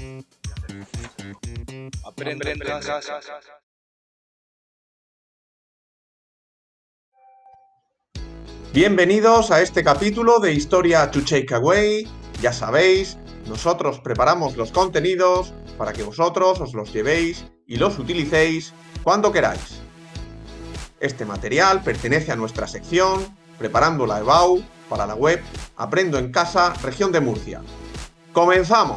Aprende en casa. Bienvenidos a este capítulo de Historia to Take Away. Ya sabéis, nosotros preparamos los contenidos para que vosotros os los llevéis y los utilicéis cuando queráis. Este material pertenece a nuestra sección Preparando la EBAU para la web Aprendo en Casa, Región de Murcia. ¡Comenzamos!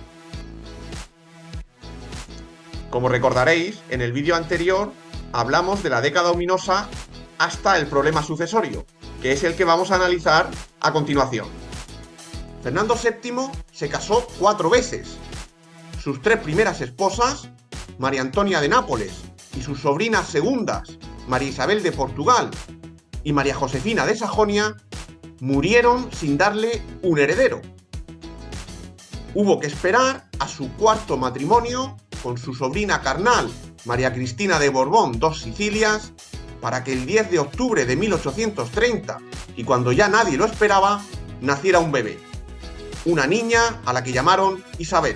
Como recordaréis, en el vídeo anterior hablamos de la década ominosa hasta el problema sucesorio, que es el que vamos a analizar a continuación. Fernando VII se casó 4 veces. Sus 3 primeras esposas, María Antonia de Nápoles, y sus sobrinas segundas, María Isabel de Portugal y María Josefina de Sajonia, murieron sin darle un heredero. Hubo que esperar a su 4º matrimonio con su sobrina carnal, María Cristina de Borbón, 2 Sicilias, para que el 10 de octubre de 1830, y cuando ya nadie lo esperaba, naciera un bebé, una niña a la que llamaron Isabel.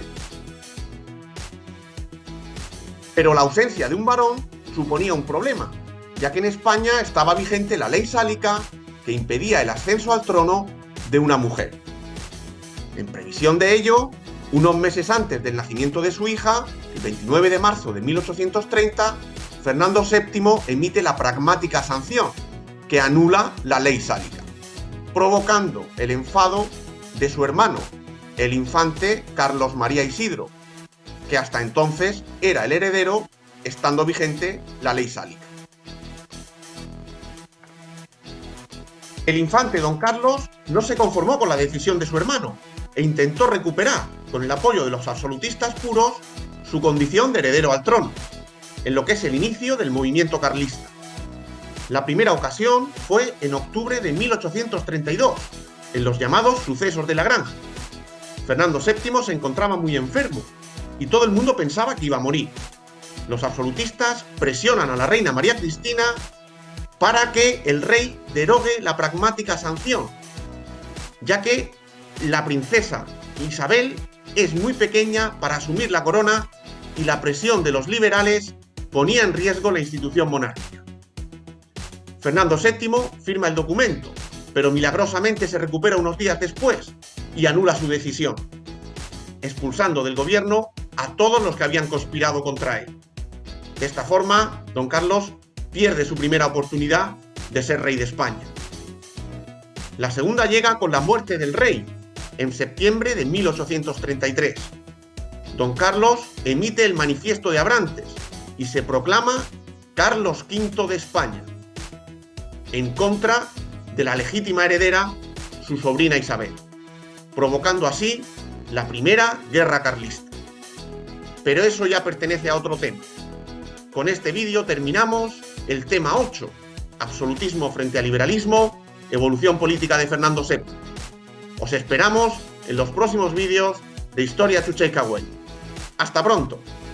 Pero la ausencia de un varón suponía un problema, ya que en España estaba vigente la ley sálica que impedía el ascenso al trono de una mujer. En previsión de ello, unos meses antes del nacimiento de su hija, el 29 de marzo de 1830, Fernando VII emite la pragmática sanción, que anula la ley sálica, provocando el enfado de su hermano, el infante Carlos María Isidro, que hasta entonces era el heredero, estando vigente la ley sálica. El infante don Carlos no se conformó con la decisión de su hermano e intentó recuperar, con el apoyo de los absolutistas puros, su condición de heredero al trono, en lo que es el inicio del movimiento carlista. La primera ocasión fue en octubre de 1832, en los llamados sucesos de la Granja. Fernando VII se encontraba muy enfermo y todo el mundo pensaba que iba a morir. Los absolutistas presionan a la reina María Cristina para que el rey derogue la pragmática sanción, ya que la princesa Isabel es muy pequeña para asumir la corona y la presión de los liberales ponía en riesgo la institución monárquica. Fernando VII firma el documento, pero milagrosamente se recupera unos días después y anula su decisión, expulsando del gobierno a todos los que habían conspirado contra él. De esta forma, don Carlos pierde su primera oportunidad de ser rey de España. La segunda llega con la muerte del rey, en septiembre de 1833. Don Carlos emite el Manifiesto de Abrantes y se proclama Carlos V de España, en contra de la legítima heredera, su sobrina Isabel, provocando así la primera guerra carlista. Pero eso ya pertenece a otro tema. Con este vídeo terminamos el tema 8, absolutismo frente al liberalismo, evolución política de Fernando VII. Os esperamos en los próximos vídeos de Historia to Take Away. ¡Hasta pronto!